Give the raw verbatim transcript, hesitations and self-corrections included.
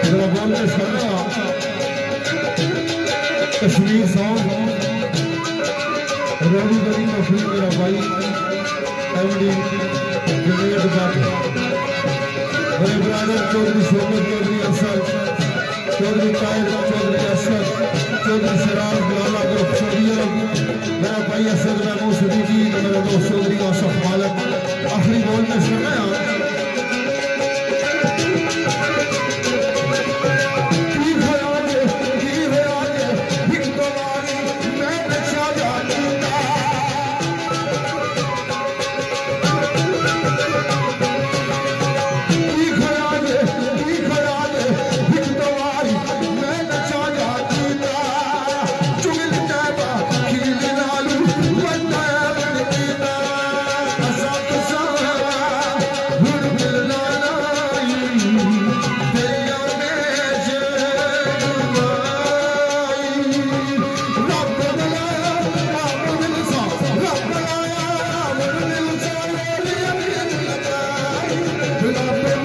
बोलने सुना कश्मीर सॉन्ग रोडी बड़ी मशहूर मेरा भाई एमडी जुनेद बाबू मेरे ब्रदर चौधरी शोकत चौधरी असद चौधरी कायद चौधरी असद चौधरी सिराज लाला ग्रुप चौधरी मेरा भाई असद महमूद सदीकी मेरा दोस्त चौधरी आसफ मालिक आखिरी बोलने सुना Love